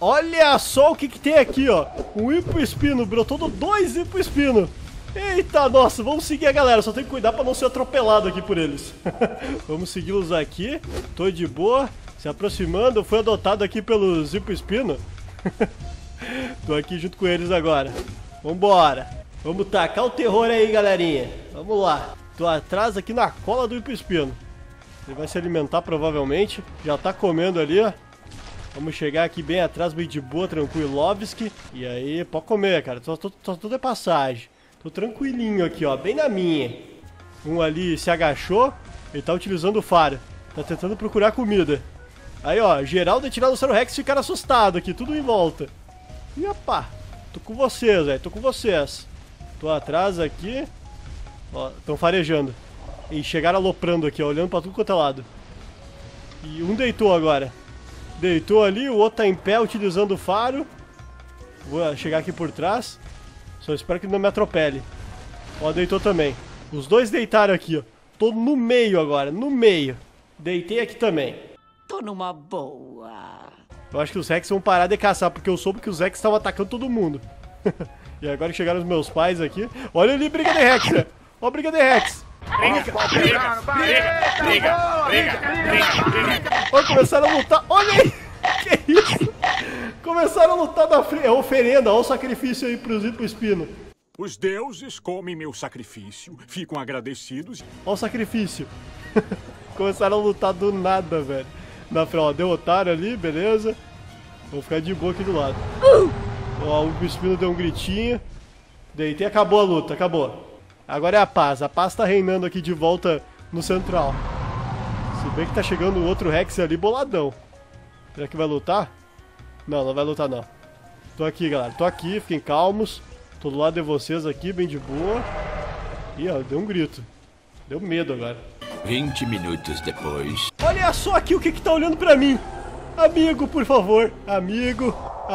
Olha só o que tem aqui, ó. Um hipoespino, brotou 2 hipoespino. Eita, nossa, vamos seguir a galera. Só tem que cuidar pra não ser atropelado aqui por eles. Vamos segui-los aqui. Tô de boa, se aproximando. Fui adotado aqui pelos hipoespino. Tô aqui junto com eles agora. Vambora. Vamos tacar o terror aí, galerinha. Vamos lá. Tô atrás aqui na cola do hipoespino. Ele vai se alimentar provavelmente. Já tá comendo ali, ó. Vamos chegar aqui bem atrás, bem de boa, tranquilovski. E aí, pode comer, cara. Só tudo é passagem. Tô tranquilinho aqui, ó. Bem na minha. Um ali se agachou. Ele tá utilizando o faro. Tá tentando procurar comida. Aí, ó. Geraldo e Tiranossauro Rex ficaram assustados aqui. Tudo em volta. E opa. Tô com vocês, velho. Tô com vocês. Tô atrás aqui. Ó, tão farejando. E chegaram aloprando aqui, ó. Olhando pra tudo quanto é lado. E um deitou agora. Deitou ali, o outro tá em pé utilizando o faro. Vou chegar aqui por trás. Só espero que ele não me atropele. Ó, deitou também. Os dois deitaram aqui, ó. Tô no meio agora, no meio. Deitei aqui também. Tô numa boa. Eu acho que os Rex vão parar de caçar, porque eu soube que os Rex estavam atacando todo mundo. E agora que chegaram os meus pais aqui. Olha ali, briga de Rex, né? Ó, briga de Rex. Briga. Olha, começaram a lutar. Olha aí. Que isso? Começaram a lutar na frente. É oferenda, olha o sacrifício aí pros hipoespino. Os deuses comem meu sacrifício, ficam agradecidos. Olha o sacrifício. Começaram a lutar do nada, velho. Na frente, ó, derrotaram ali, beleza. Vou ficar de boa aqui do lado. Ó, o hipoespino deu um gritinho. Deitei, acabou a luta, acabou. Agora é a paz tá reinando aqui de volta no central. Se bem que tá chegando o outro Rex ali boladão. Será que vai lutar? Não, não vai lutar não. Tô aqui, galera, tô aqui, fiquem calmos. Tô do lado de vocês aqui, bem de boa. Ih, ó, deu um grito. Deu medo agora. 20 minutos depois. Olha só aqui o que tá olhando pra mim. Amigo, por favor. Amigo.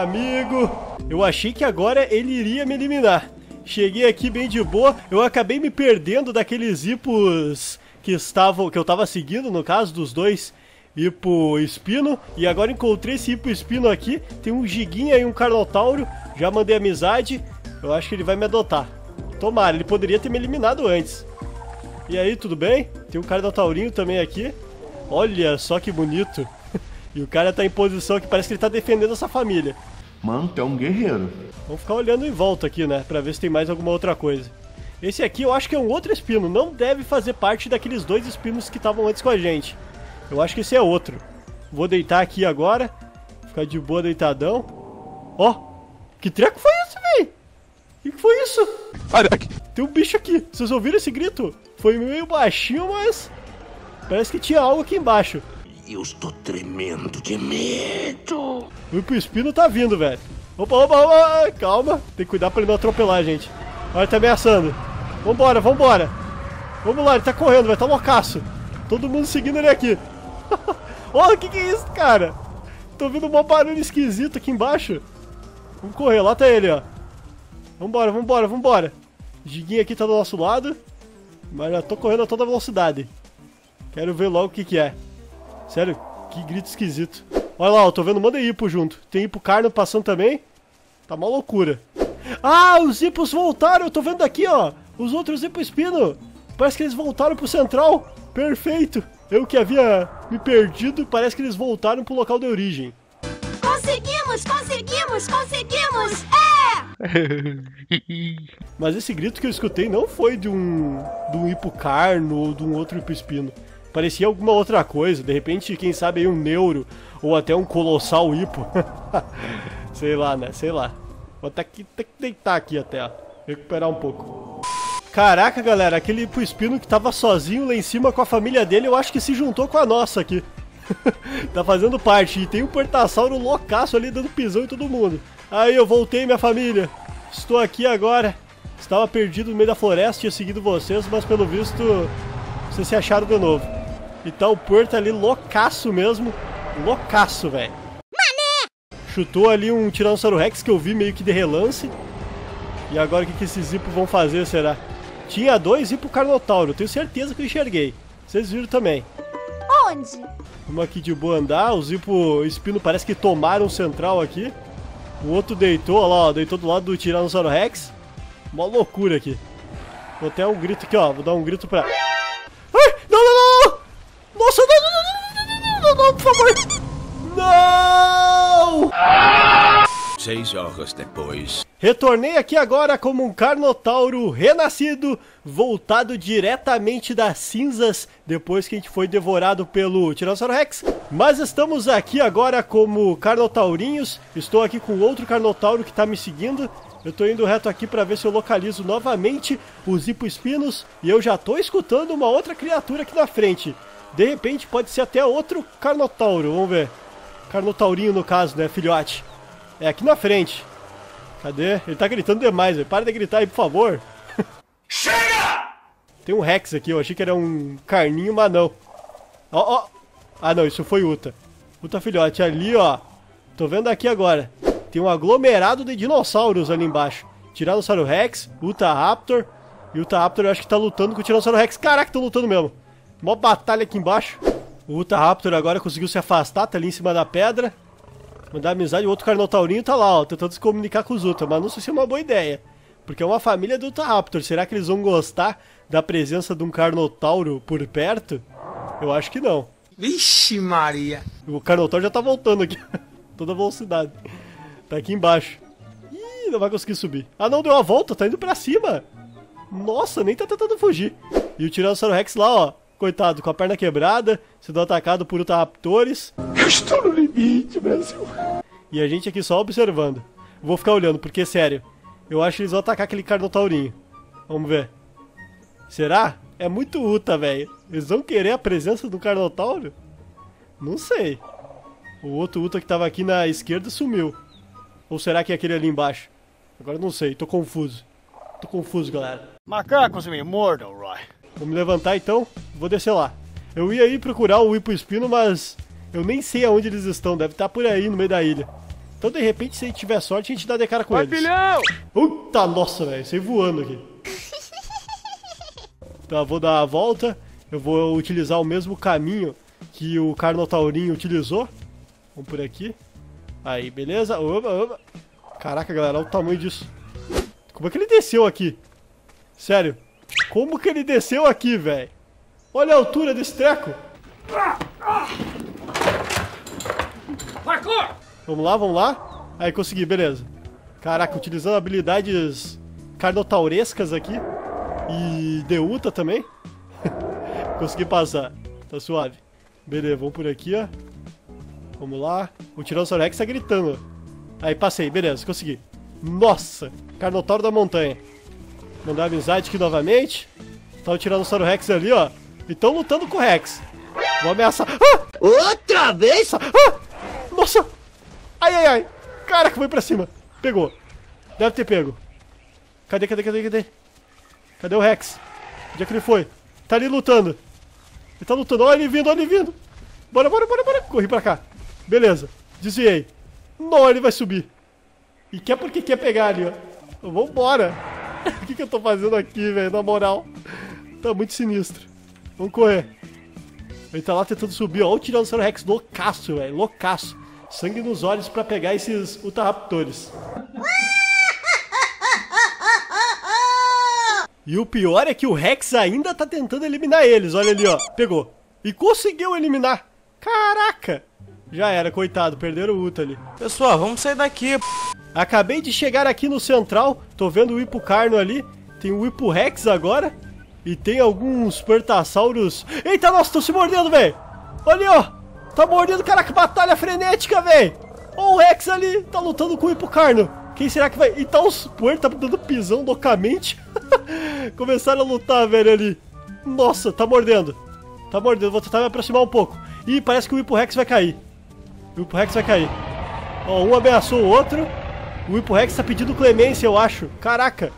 Eu achei que agora ele iria me eliminar. Cheguei aqui bem de boa. Eu acabei me perdendo daqueles hipos que eu tava seguindo, no caso dos dois hipoespino. E agora encontrei esse hipoespino aqui. Tem um Giguinha e um Carnotauro. Já mandei amizade. Eu acho que ele vai me adotar. Tomara, ele poderia ter me eliminado antes. E aí, tudo bem? Tem um Carnotaurinho também aqui. Olha só que bonito. E o cara tá em posição que parece que ele tá defendendo essa família. Mano, tu é um guerreiro. Vamos ficar olhando em volta aqui, né? Pra ver se tem mais alguma outra coisa. Esse aqui eu acho que é um outro espino. Não deve fazer parte daqueles 2 espinos que estavam antes com a gente. Eu acho que esse é outro. Vou deitar aqui agora. Ficar de boa deitadão. Ó! Que treco foi esse, véi? O que foi isso? Tem um bicho aqui. Vocês ouviram esse grito? Foi meio baixinho, mas... parece que tinha algo aqui embaixo. Eu estou tremendo de medo. O hipoespino tá vindo, velho. Opa. Calma. Tem que cuidar pra ele não atropelar, gente. Olha, ele tá ameaçando. Vambora. Vamos lá, ele tá correndo, vai tá loucaço. Todo mundo seguindo ele aqui. Olha, o que é isso, cara? Tô ouvindo um barulho esquisito aqui embaixo. Vamos correr, lá tá ele, ó. Vambora. Giguinho aqui tá do nosso lado. Mas já tô correndo a toda velocidade. Quero ver logo o que é. Sério, que grito esquisito. Olha lá, eu tô vendo um monte de hipo junto. Tem hipo carno passando também. Tá uma loucura. Ah, os hipos voltaram. Eu tô vendo aqui, ó. Os outros hipoespino. Parece que eles voltaram pro central. Perfeito. Eu que havia me perdido, parece que eles voltaram pro local de origem. Conseguimos! Mas esse grito que eu escutei não foi de um hipocarno ou de um outro hipoespino. Parecia alguma outra coisa, de repente, quem sabe aí um neuro ou até um colossal hipo. Sei lá, né? Sei lá. Vou até que deitar aqui até, ó. Recuperar um pouco. Caraca, galera, aquele hipoespino que tava sozinho lá em cima com a família dele, eu acho que se juntou com a nossa aqui. Tá fazendo parte. E tem um Portassauro loucaço ali dando pisão em todo mundo. Aí eu voltei, minha família. Estou aqui agora. Estava perdido no meio da floresta, tinha seguido vocês, mas pelo visto vocês se acharam de novo. E tá o Porto ali loucaço mesmo. Loucaço, velho. Chutou ali um Tiranossauro Rex que eu vi meio que de relance. E agora o que esses hipos vão fazer, será? Tinha 2 hipo Carnotauro, tenho certeza que eu enxerguei. Vocês viram também. Oh, onde? Vamos aqui de boa andar. Os Hipo Espino parece que tomaram o central aqui. O outro deitou, olha lá, ó, deitou do lado do Tiranossauro Rex. Uma loucura aqui. Vou até um grito aqui, ó. Vou dar um grito pra... Ai, não, não, não, não! Nossa, não, não, não, não, não, não, por favor! Não! 6 horas depois. Retornei aqui agora como um Carnotauro renascido, voltado diretamente das cinzas, depois que a gente foi devorado pelo Tiranossauro Rex. Mas estamos aqui agora como Carnotaurinhos. Estou aqui com outro Carnotauro que está me seguindo. Eu tô indo reto aqui para ver se eu localizo novamente os hipoespinos. E eu já tô escutando uma outra criatura aqui na frente. De repente pode ser até outro Carnotauro, vamos ver. Carnotaurinho no caso, né, filhote? É aqui na frente. Cadê? Ele tá gritando demais, velho. Para de gritar aí, por favor. Chega! Tem um Rex aqui, eu achei que era um carninho, mas não. Ó, ó. Ah, não, isso foi Uta. Uta filhote, ali, ó. Tô vendo aqui agora. Tem um aglomerado de dinossauros ali embaixo. Tiranossauro Rex, Uta Raptor. E o Uta Raptor eu acho que tá lutando com o Tiranossauro Rex. Caraca, tão lutando mesmo. Mó batalha aqui embaixo. O Uta Raptor agora conseguiu se afastar, tá ali em cima da pedra. Mandar amizade, o outro Carnotaurinho tá lá, ó, tentando se comunicar com os Uta, mas não sei se é uma boa ideia. Porque é uma família do Uta Raptor, será que eles vão gostar da presença de um Carnotauro por perto? Eu acho que não. Vixe Maria. O Carnotauro já tá voltando aqui, toda velocidade. Tá aqui embaixo. Ih, não vai conseguir subir. Ah não, deu uma volta, tá indo pra cima. Nossa, nem tá tentando fugir. E o Tiranossauro Rex lá, ó, coitado, com a perna quebrada, sendo atacado por Uta Raptores. Eu estou no limite, Brasil. E a gente aqui só observando. Vou ficar olhando, porque, sério, eu acho que eles vão atacar aquele Carnotaurinho. Vamos ver. Será? É muito Uta, velho. Eles vão querer a presença do Carnotauro? Não sei. O outro Uta que tava aqui na esquerda sumiu. Ou será que é aquele ali embaixo? Agora não sei, tô confuso. Tô confuso, galera. Macacos me mordam, Roy. Vou me levantar então, vou descer lá. Eu ia ir procurar o hipoespino, mas eu nem sei aonde eles estão. Deve estar por aí no meio da ilha. Então de repente, se a gente tiver sorte, a gente dá de cara com eles. Filhão! Puta, nossa, velho, saí voando aqui. Tá, vou dar a volta. Eu vou utilizar o mesmo caminho que o Carnotaurinho utilizou. Vamos por aqui. Aí, beleza. Oba, oba. Caraca, galera, olha o tamanho disso. Como é que ele desceu aqui? Sério. Como que ele desceu aqui, velho? Olha a altura desse treco. Vamos lá, vamos lá. Aí, consegui, beleza. Caraca, utilizando habilidades carnotaurescas aqui. E de Uta também. Consegui passar. Tá suave. Beleza, vamos por aqui, ó. Vamos lá. O Tiranossauro Rex tá gritando. Aí, passei, beleza, consegui. Nossa, Carnotauro da montanha. Mandar amizade aqui novamente. Tá o Tiranossauro Rex ali, ó. E tão lutando com o Rex. Vou ameaçar. Ah! Outra vez? Ah! Nossa! Ai, ai, ai. Caraca, foi pra cima. Pegou. Deve ter pego. Cadê, cadê, cadê, cadê? Cadê o Rex? Onde é que ele foi? Tá ali lutando. Ele tá lutando. Olha ele vindo, olha ele vindo. Bora, bora, bora, bora. Corri pra cá. Beleza. Desviei. Não, ele vai subir. E quer porque quer pegar ali, ó. Vambora. O que eu tô fazendo aqui, velho? Na moral. Tá muito sinistro. Vamos correr. Ele tá lá tentando subir, ó. Olha o Tiranossauro Rex loucaço, velho. Loucaço. Sangue nos olhos pra pegar esses Uta Raptores. E o pior é que o Rex ainda tá tentando eliminar eles. Olha ali, ó. Pegou. E conseguiu eliminar. Caraca. Já era, coitado. Perderam o Uta ali. Pessoal, vamos sair daqui. Acabei de chegar aqui no central. Tô vendo o Hipocarno ali. Tem o Hipo Rex agora. E tem alguns Pertassauros. Eita, nossa, tô se mordendo, velho. Olha, ó. Tá mordendo, caraca, batalha frenética, velho. Ó o Rex ali. Tá lutando com o Hipocarno. Quem será que vai... E tá os Puer, tá dando pisão loucamente. Começaram a lutar, velho, ali. Nossa, tá mordendo. Tá mordendo, vou tentar me aproximar um pouco. Ih, parece que o Hipo Rex vai cair. O Hipo Rex vai cair. Ó, um ameaçou o outro. O Hipo Rex tá pedindo clemência, eu acho. Caraca.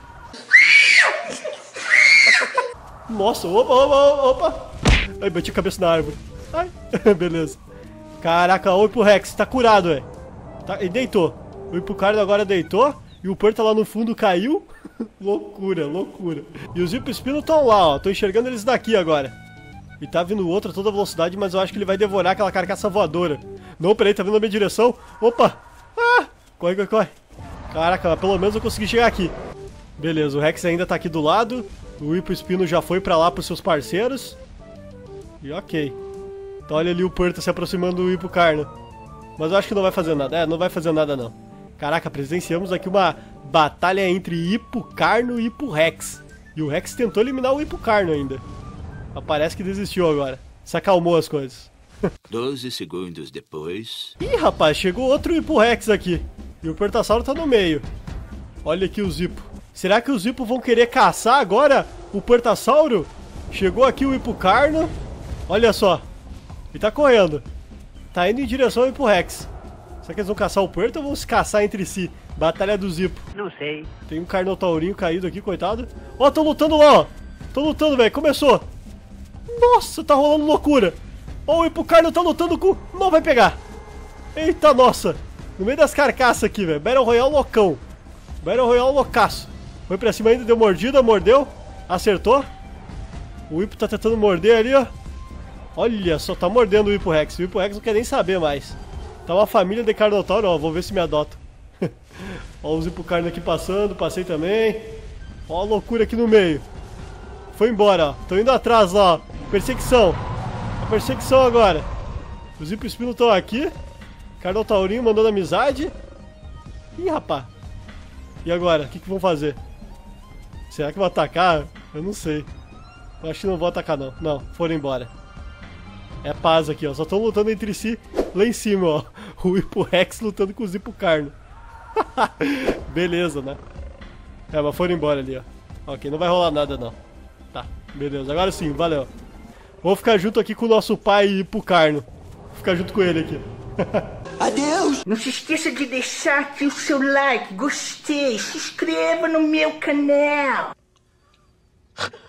Nossa, opa, opa, opa. Ai, bati a cabeça na árvore. Ai, beleza. Caraca, o Hipo Rex tá curado, velho. Tá, ele deitou. O Hipocarno agora deitou. E o Porta lá no fundo caiu. Loucura, loucura. E os Hipoespino estão lá, ó. Tô enxergando eles daqui agora. E tá vindo outro a toda velocidade, mas eu acho que ele vai devorar aquela carcaça voadora. Não, peraí, tá vindo na minha direção. Opa! Ah! Corre, corre, corre. Caraca, mas pelo menos eu consegui chegar aqui. Beleza, o Rex ainda tá aqui do lado. O Hipo Espino já foi pra lá pros seus parceiros. E ok. Então olha ali o Perta se aproximando do Hipo Carno. Mas eu acho que não vai fazer nada. É, não vai fazer nada não. Caraca, presenciamos aqui uma batalha entre Hipo Carno e Hipo Rex. E o Rex tentou eliminar o Hipo Carno ainda. Mas parece que desistiu agora. Se acalmou as coisas. 12 segundos depois... Ih, rapaz, chegou outro Hipo Rex aqui. E o Pertassauro tá no meio. Olha aqui os Hipo. Será que os Hipo vão querer caçar agora o Pertassauro? Chegou aqui o Hipo Carno. Olha só. Ele tá correndo. Tá indo em direção ao Hipo Rex. Será que eles vão caçar o Perta ou vão se caçar entre si? Batalha dos Hipo. Não sei. Tem um Carnotaurinho caído aqui, coitado. Ó, tão lutando lá, ó. Tão lutando, velho. Começou. Nossa, tá rolando loucura. Ó, o Hipo Carno tá lutando com... Não vai pegar. Eita, nossa. No meio das carcaças aqui, velho. Battle Royale loucão. Battle Royale loucaço. Foi pra cima ainda, deu mordida, mordeu. Acertou. O Hipo tá tentando morder ali, ó. Olha só, tá mordendo o Hipo Rex. O Hipo Rex não quer nem saber mais. Tá uma família de Carnotauro, ó. Vou ver se me adotam. Ó os Hipo Carno aqui passando, passei também. Ó a loucura aqui no meio. Foi embora, ó. Tô indo atrás lá, ó. Perseguição. A perseguição agora. Os Hipo Espino estão aqui. Carnotaurinho mandando amizade. Ih, rapaz. E agora? O que vão fazer? Será que vão atacar? Eu não sei. Eu acho que não vão atacar não. Não, foram embora. É paz aqui, ó. Só estão lutando entre si lá em cima, ó. O Hipo Rex lutando com os Hipo Carno. Beleza, né? É, mas foram embora ali, ó. Ok, não vai rolar nada não. Tá, beleza. Agora sim, valeu. Vou ficar junto aqui com o nosso pai Hipo Carno. Vou ficar junto com ele aqui. Adeus! Não se esqueça de deixar aqui o seu like, gostei, se inscreva no meu canal.